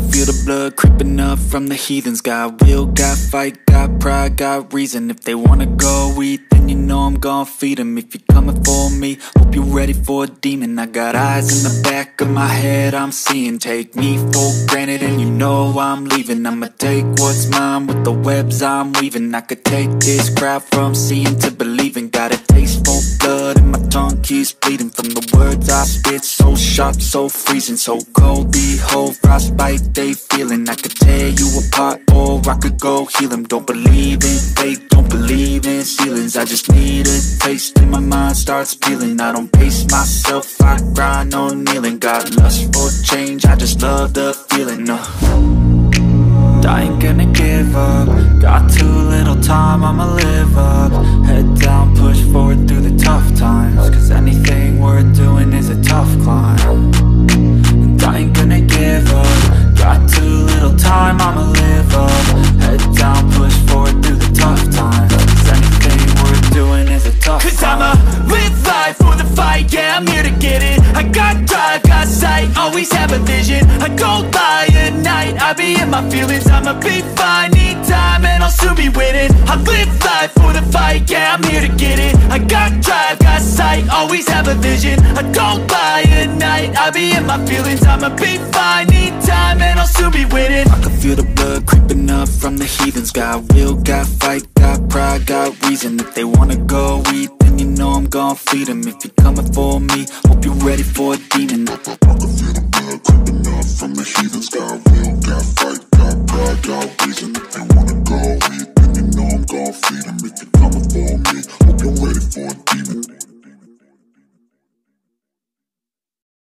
feel the blood creeping up from the heathens. Got will, got fight, got pride, got reason. If they wanna go eat, then you know I'm gon' feed them. If you're coming for me, hope you're ready for a demon. I got eyes in the back of my head, I'm seeing. Take me for granted and you know I'm leaving. I'ma take what's mine with the webs I'm weaving. I could take this crowd from seeing to believing. Got a taste for blood and my tongue keeps bleeding from the words I spit. So sharp, so freezing, so cold. Behold, frostbite they feeling. I could tear you apart or I could go heal them. Don't believe in fate, don't believe in ceilings. I just need a taste and my mind starts peeling. I don't pace myself, I grind on kneeling. Got lust for change, I just love the feeling. I ain't gonna give up. Got too little time, I'ma live up. Head down, push forward through the tough times. Cause anything worth doing is a tough climb. And I ain't gonna give up. Got too little time, I'ma live up. Head down, push forward through the tough times. Cause anything worth doing is a tough climb. Cause I'ma live life for the fight, yeah, I'm here to get it. I got drive, got sight, always have a vision. I don't lie at night, I be in my feelings. I'ma be fine, need time and I'll soon be winning. I live life for the fight, yeah, I'm here to get it. I got drive, got sight, always have a vision. I don't lie at night, I be in my feelings. I'ma be fine, need time and I'll soon be winning. I can feel the blood creeping up from the heathens. Got will, got fight, got pride, got reason. If they wanna go eat, then you know I'm gon' feed them. If you're coming for me, hope you're ready for a demon. I can feel the blood creeping up from the heathens. Got will, got fight, got pride, got reason.